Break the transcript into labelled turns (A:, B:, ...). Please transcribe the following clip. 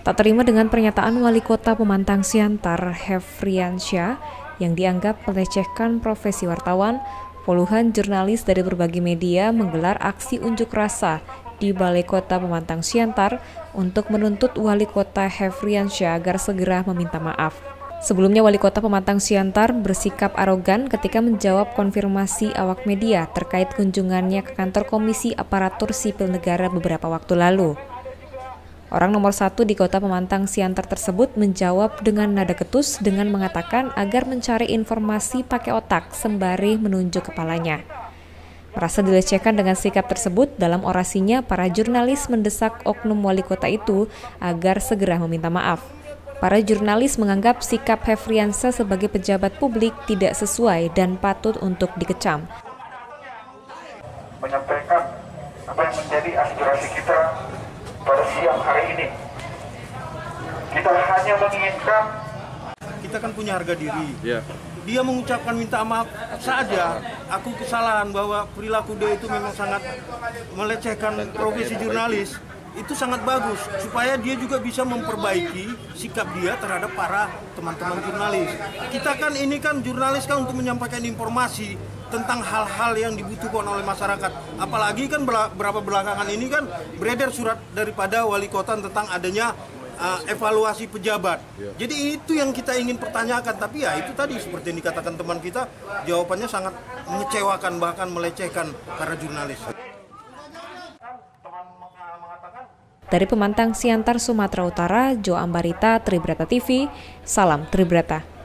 A: Tak terima dengan pernyataan Wali Kota Pemantang Siantar, Hefriansyah, yang dianggap melecehkan profesi wartawan, puluhan jurnalis dari berbagai media menggelar aksi unjuk rasa di Balai Kota Pemantang Siantar untuk menuntut Wali Kota Hefriansyah agar segera meminta maaf. Sebelumnya, Wali Kota Pemantang Siantar bersikap arogan ketika menjawab konfirmasi awak media terkait kunjungannya ke kantor Komisi Aparatur Sipil Negara beberapa waktu lalu. Orang nomor 1 di Kota Pemantang Siantar tersebut menjawab dengan nada ketus dengan mengatakan agar mencari informasi pakai otak sembari menunjuk kepalanya. Merasa dilecehkan dengan sikap tersebut, dalam orasinya para jurnalis mendesak oknum wali kota itu agar segera meminta maaf. Para jurnalis menganggap sikap Hefriansyah sebagai pejabat publik tidak sesuai dan patut untuk dikecam.
B: Menyampaikan apa yang menjadi aspirasi kita pada siang hari ini. Kita hanya menginginkan,
C: kita kan punya harga diri. Dia mengucapkan minta maaf saja, aku kesalahan bahwa perilaku dia itu memang sangat melecehkan profesi jurnalis. Itu sangat bagus, supaya dia juga bisa memperbaiki sikap dia terhadap para teman-teman jurnalis. Kita kan ini kan jurnalis kan untuk menyampaikan informasi tentang hal-hal yang dibutuhkan oleh masyarakat. Apalagi kan berapa belakangan ini kan beredar surat daripada wali kota tentang adanya evaluasi pejabat. Jadi itu yang kita ingin pertanyakan, tapi ya itu tadi seperti yang dikatakan teman kita, jawabannya sangat mengecewakan bahkan melecehkan para jurnalis.
A: Dari Pemantang Siantar, Sumatera Utara, Jo Ambarita, Tribrata TV, salam Tribrata.